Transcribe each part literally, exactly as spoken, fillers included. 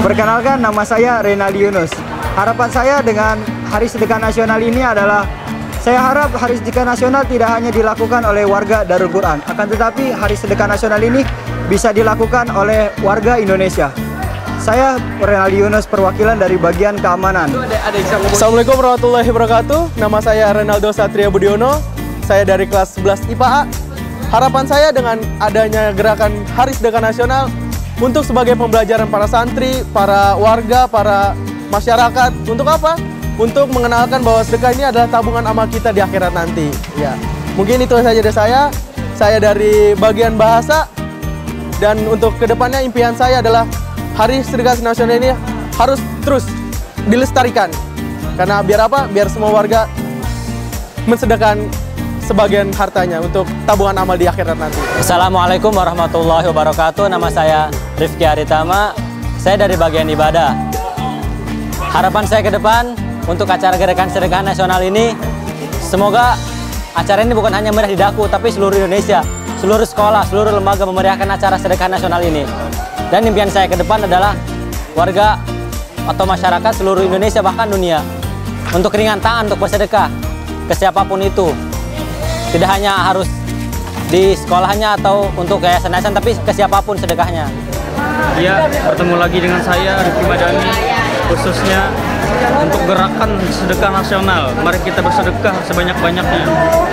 Perkenalkan, nama saya Renaldi Yunus. Harapan saya dengan Hari Sedekah Nasional ini adalah, saya harap Hari Sedekah Nasional tidak hanya dilakukan oleh warga Darul Quran, akan tetapi Hari Sedekah Nasional ini bisa dilakukan oleh warga Indonesia. Saya Renaldi Yunus, perwakilan dari bagian keamanan. Assalamualaikum warahmatullahi wabarakatuh. Nama saya Renaldo Satria Budiono. Saya dari kelas sebelas I P A A. Harapan saya dengan adanya gerakan Hari Sedekah Nasional untuk sebagai pembelajaran para santri, para warga, para masyarakat. Untuk apa? Untuk mengenalkan bahwa sedekah ini adalah tabungan amal kita di akhirat nanti. Ya, mungkin itu saja dari saya. Saya dari bagian bahasa. Dan untuk kedepannya impian saya adalah Hari Sedekah Nasional ini harus terus dilestarikan. Karena biar apa? Biar semua warga mensedekahkan sebagian hartanya untuk tabungan amal di akhirat nanti. Assalamualaikum warahmatullahi wabarakatuh. Nama saya Rifki Aritama. Saya dari bagian ibadah. Harapan saya ke depan untuk acara gerakan sedekah nasional ini, semoga acara ini bukan hanya meriah di Daku, tapi seluruh Indonesia, seluruh sekolah, seluruh lembaga memeriahkan acara sedekah nasional ini. Dan impian saya ke depan adalah warga atau masyarakat seluruh Indonesia, bahkan dunia, untuk ringan tangan untuk bersedekah ke siapapun itu. Tidak hanya harus di sekolahnya atau untuk yayasan-yayasan, tapi ke siapapun sedekahnya. Ya, bertemu lagi dengan saya, Rifki Madani, khususnya untuk gerakan sedekah nasional. Mari kita bersedekah sebanyak-banyaknya.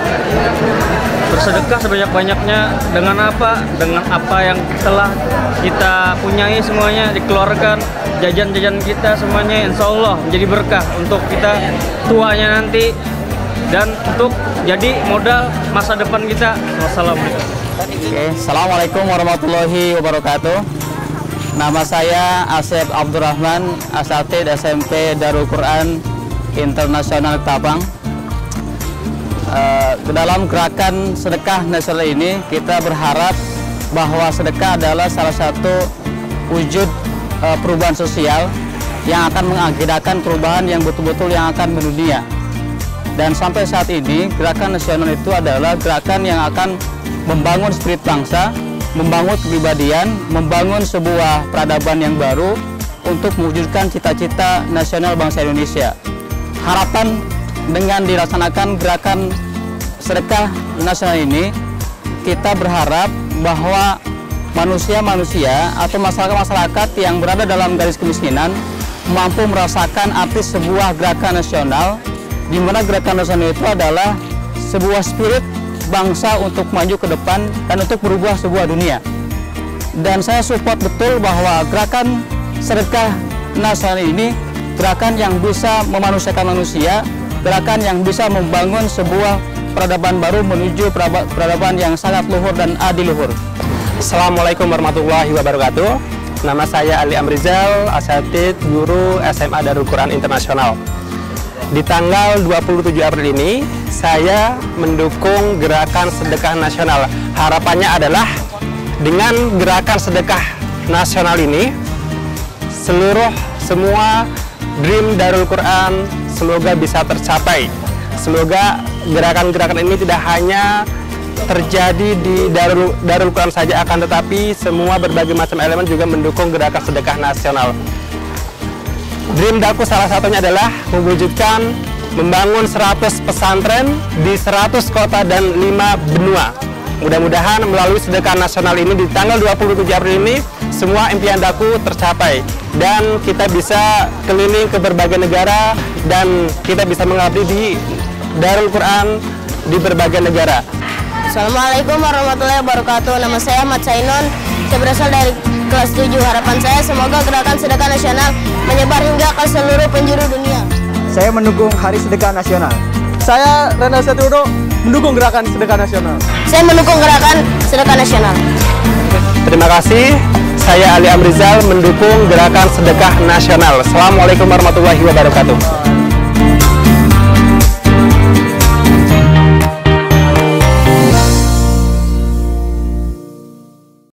Bersedekah sebanyak-banyaknya dengan apa? Dengan apa yang telah kita punyai semuanya, dikeluarkan, jajan-jajan kita semuanya, insya Allah menjadi berkah untuk kita tuanya nanti, dan untuk jadi modal masa depan kita. Wassalamualaikum. Oke, Assalamualaikum warahmatullahi wabarakatuh. Nama saya Asep Abdurrahman, Asatid S M P Darul Quran Internasional Ketapang. Uh, ke dalam gerakan sedekah nasional ini, kita berharap bahwa sedekah adalah salah satu wujud uh, perubahan sosial yang akan mengakibatkan perubahan yang betul-betul yang akan mendunia. Dan sampai saat ini, gerakan nasional itu adalah gerakan yang akan membangun spirit bangsa, membangun kepribadian, membangun sebuah peradaban yang baru untuk mewujudkan cita-cita nasional bangsa Indonesia. Harapan dengan dilaksanakan gerakan sedekah nasional ini, kita berharap bahwa manusia-manusia atau masyarakat-masyarakat yang berada dalam garis kemiskinan mampu merasakan arti sebuah gerakan nasional, di mana gerakan nasional itu adalah sebuah spirit bangsa untuk maju ke depan dan untuk berubah sebuah dunia. Dan saya support betul bahwa gerakan sedekah nasional ini gerakan yang bisa memanusiakan manusia, gerakan yang bisa membangun sebuah peradaban baru menuju peradaban yang sangat luhur dan adiluhur. Assalamualaikum warahmatullahi wabarakatuh. Nama saya Ali Amrizal, Asatid Guru S M A Darul Quran Internasional. Di tanggal dua puluh tujuh April ini, saya mendukung gerakan sedekah nasional. Harapannya adalah dengan gerakan sedekah nasional ini, seluruh semua dream Darul Quran semoga bisa tercapai. Semoga gerakan-gerakan ini tidak hanya terjadi di Darul, Darul Quran saja, akan tetapi semua berbagai macam elemen juga mendukung gerakan sedekah nasional. Dream Daku salah satunya adalah mewujudkan membangun seratus pesantren di seratus kota dan lima benua. Mudah-mudahan melalui sedekah nasional ini di tanggal dua puluh tujuh April ini, semua impian Daku tercapai dan kita bisa keliling ke berbagai negara dan kita bisa mengabdi di Darul Quran di berbagai negara. Assalamualaikum warahmatullahi wabarakatuh. Nama saya Ahmad Sainon. Saya berasal dari kelas tujuh. Harapan saya semoga gerakan sedekah nasional menyebar hingga ke seluruh penjuru dunia. Saya mendukung Hari Sedekah Nasional. Saya Renal Setiudo mendukung gerakan sedekah nasional. Saya mendukung gerakan sedekah nasional. Terima kasih. Saya Ali Amrizal mendukung gerakan sedekah nasional. Assalamualaikum warahmatullahi wabarakatuh.